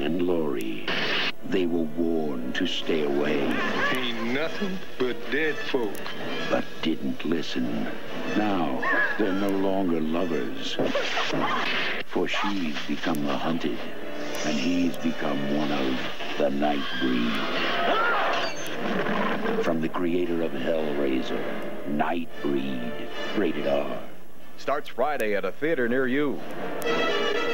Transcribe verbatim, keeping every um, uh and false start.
and Lori. They were warned to stay away. Ain't nothing but dead folk. But didn't listen. Now, they're no longer lovers. For she's become the hunted, and he's become one of the Nightbreed. From the creator of Hellraiser, Nightbreed. Rated R. Starts Friday at a theater near you.